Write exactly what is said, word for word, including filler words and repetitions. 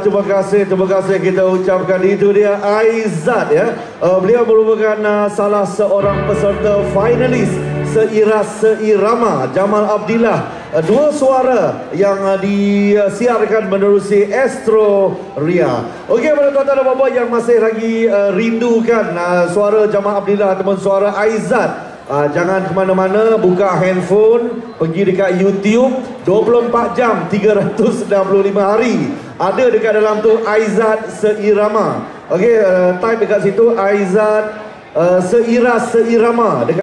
terima kasih, terima kasih kita ucapkan. Itu dia Aizat ya. Uh, beliau merupakan uh, salah seorang peserta finalis Seirama Seirama Jamal Abdillah. Uh, dua suara yang uh, disiarkan menerusi Astro Ria. Okey, pada tuan-tuan dan puan-puan yang masih lagi uh, rindukan uh, suara Jamal Abdillah ataupun suara Aizat, Uh, jangan ke mana-mana, buka handphone, pergi dekat YouTube, dua puluh empat jam, tiga ratus enam puluh lima hari. Ada dekat dalam tu Aizat Seirama. Okey, uh, type dekat situ Aizat uh, Seira Seirama. Dekat